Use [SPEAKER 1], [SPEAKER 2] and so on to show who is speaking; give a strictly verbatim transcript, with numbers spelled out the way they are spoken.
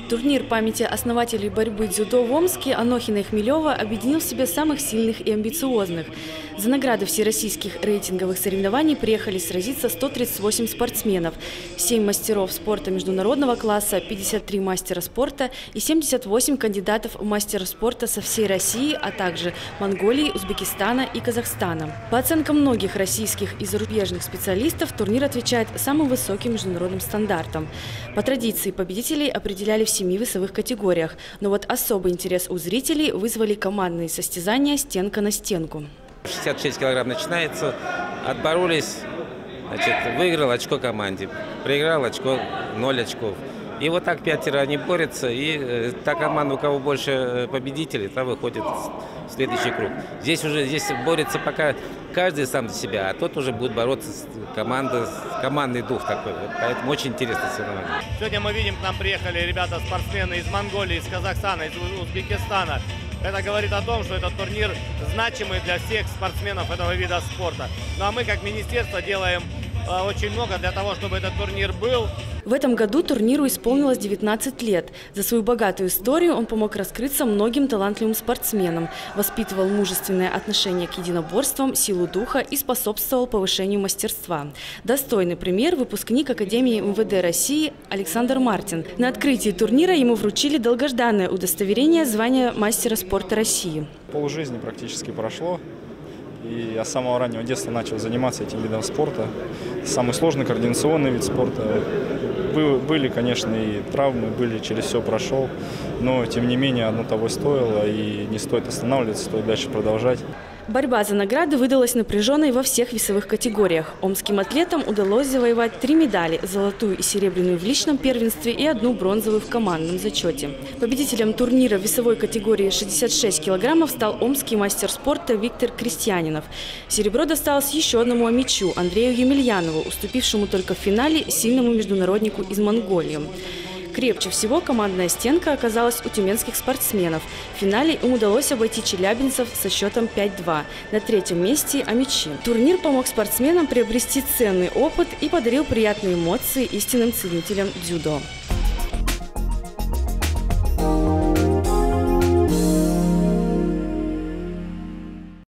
[SPEAKER 1] Турнир памяти основателей борьбы дзюдо в Омске Анохина и Хмелева объединил в себе самых сильных и амбициозных. За награды всероссийских рейтинговых соревнований приехали сразиться сто тридцать восемь спортсменов, семь мастеров спорта международного класса, пятьдесят три мастера спорта и семьдесят восемь кандидатов в мастера спорта со всей России, а также Монголии, Узбекистана и Казахстана. По оценкам многих российских и зарубежных специалистов, турнир отвечает самым высоким международным стандартам. По традиции победителей определяли в семи весовых категориях, но вот особый интерес у зрителей вызвали командные состязания стенка на стенку.
[SPEAKER 2] шестьдесят шесть килограмм начинается, отборолись, значит, выиграл очко команде, проиграл очко, ноль очков. И вот так пятеро они борются, и э, та команда, у кого больше победителей, та выходит в следующий круг. Здесь уже здесь борется пока каждый сам за себя, а тот уже будет бороться с командой, командный дух такой. Поэтому очень интересно соревнование.
[SPEAKER 3] Сегодня мы видим, к нам приехали ребята-спортсмены из Монголии, из Казахстана, из Узбекистана. Это говорит о том, что этот турнир значимый для всех спортсменов этого вида спорта. Ну а мы, как министерство, делаем э, очень много для того, чтобы этот турнир был.
[SPEAKER 1] В этом году турниру исполнилось девятнадцать лет. За свою богатую историю он помог раскрыться многим талантливым спортсменам, воспитывал мужественное отношение к единоборствам, силу духа и способствовал повышению мастерства. Достойный пример – выпускник Академии эм вэ дэ России Александр Мартин. На открытии турнира ему вручили долгожданное удостоверение звания мастера спорта России.
[SPEAKER 4] Полжизни практически прошло. И я с самого раннего детства начал заниматься этим видом спорта. Самый сложный координационный вид спорта. Были, конечно, и травмы, были, через все прошел. Но, тем не менее, оно того стоило. И не стоит останавливаться, стоит дальше продолжать.
[SPEAKER 1] Борьба за награды выдалась напряженной во всех весовых категориях. Омским атлетам удалось завоевать три медали – золотую и серебряную в личном первенстве и одну бронзовую в командном зачете. Победителем турнира в весовой категории шестьдесят шесть килограммов стал омский мастер спорта Виктор Крестьянинов. Серебро досталось еще одному омичу – Андрею Емельянову, уступившему только в финале сильному международнику из Монголии. Крепче всего командная стенка оказалась у тюменских спортсменов. В финале им удалось обойти челябинцев со счетом пять-два. На третьем месте – омичи. Турнир помог спортсменам приобрести ценный опыт и подарил приятные эмоции истинным ценителям дзюдо.